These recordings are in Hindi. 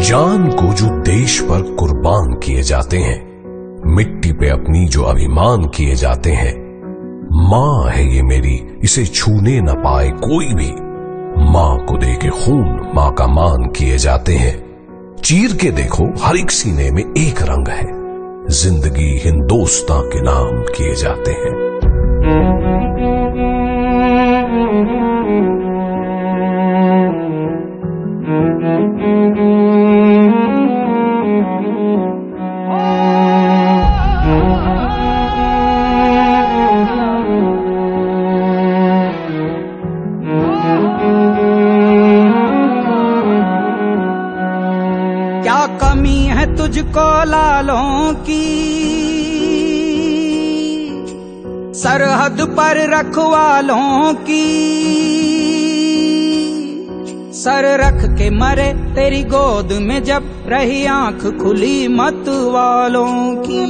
जान को जो देश पर कुर्बान किए जाते हैं, मिट्टी पे अपनी जो अभिमान किए जाते हैं। माँ है ये मेरी, इसे छूने न पाए कोई भी। माँ को दे के खून माँ का मान किए जाते हैं। चीर के देखो हर एक सीने में एक रंग है। जिंदगी हिंदोस्तां के नाम किए जाते हैं। क्या कमी है तुझको लालों की, सरहद पर रखवालों की। सर रख के मरे तेरी गोद में जब रही आंख खुली मत वालों की।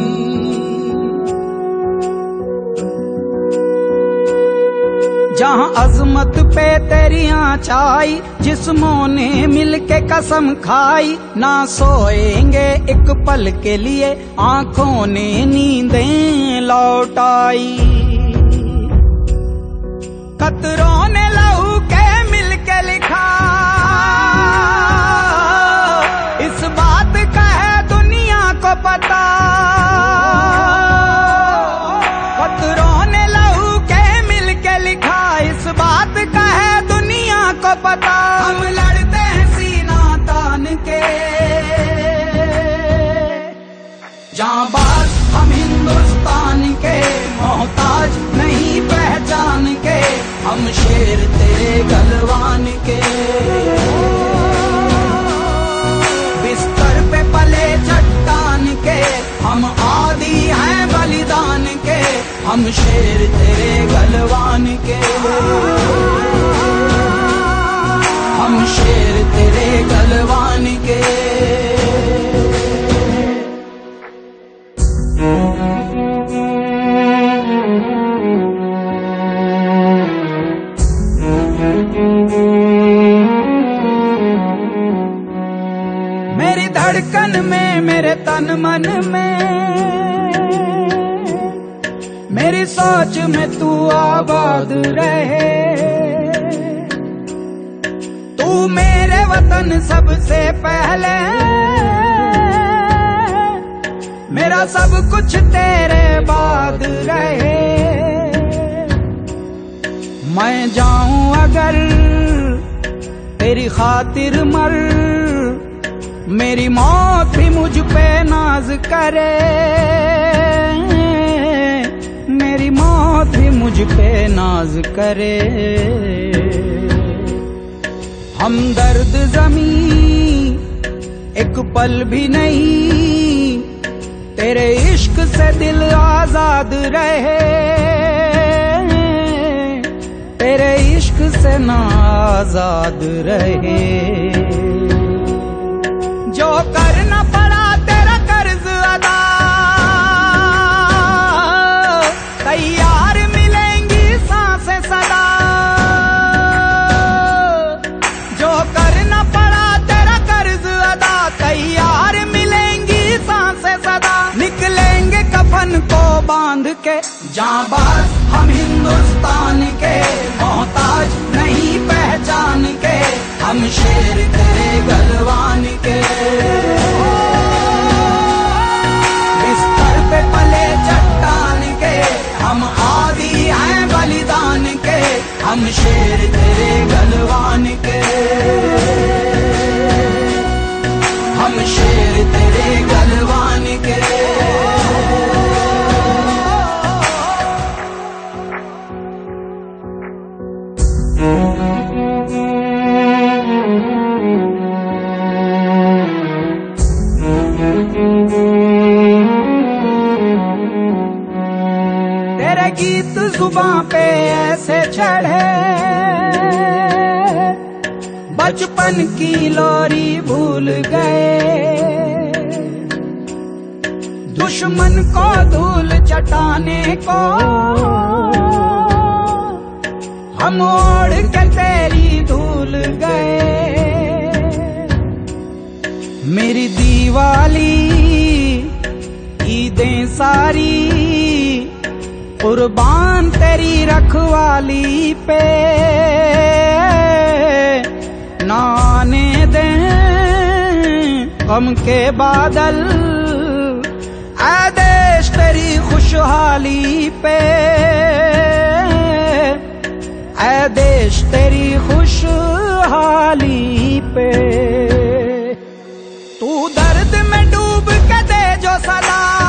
जहां अजमत पे तेरी आँचाई, जिस्मों ने मिलके कसम खाई। ना सोएंगे एक पल के लिए, आंखों ने नींदें लौटाई। कतरों ने लहू के मिलके लिखा, इस बात का है दुनिया को पता। कतरों ने लहू के मिलके लिखा, इस बात का है दुनिया को पता। हम लड़ते हैं सीना तान के, जाबाज हम हिंदुस्तान के। मोहताज नहीं पहचान के, हम शेर तेरे गलवान के। बिस्तर पे पले चट्टान के, हम आदी हैं बलिदान के। हम शेर तेरे गलवान के, हम शेर तेरे गलवान के। मेरी धड़कन में, मेरे तन मन में, मेरी सोच में तू आबाद रहे। तू मेरे वतन सबसे पहले, मेरा सब कुछ तेरे बाद रहे। मैं जाऊं अगर तेरी खातिर मर, मेरी मौत भी मुझ पे नाज करे। मेरी मौत भी मुझ पे नाज करे। हम दर्द ज़मीं एक पल भी नहीं, तेरे इश्क से दिल आजाद रहे। तेरे इश्क से ना आजाद रहे। जो करना पड़ा तेरा कर्ज अदा, तैयार मिलेंगी सांसें सदा। जो करना पड़ा तेरा कर्ज अदा, तैयार मिलेंगी सांसें सदा। निकलेंगे कफन को बांध के, जाबाज हम हिंदुस्तान के। मोहताज नहीं पहचान के, हम शेर तेरे गलवान के। बिस्तर पे पले चट्टान के, हम आदी हैं बलिदान के। हम शेर तेरे गलवान के, हम शेर तेरे गलवान के। तेरे गीत जुबां पे ऐसे चढ़े, बचपन की लोरी भूल गए। दुश्मन को धूल चटाने को हम ओढ़ के तेरी धूल गए। मेरी दीवाली ईदें सारी कुर्बान तेरी रखवाली पे, ना आने दे गम के बादल ऐ देश तेरी खुशहाली पे, ऐ देश तेरी खुशहाली पे। तू दर्द में डूब के दे जो सलाम,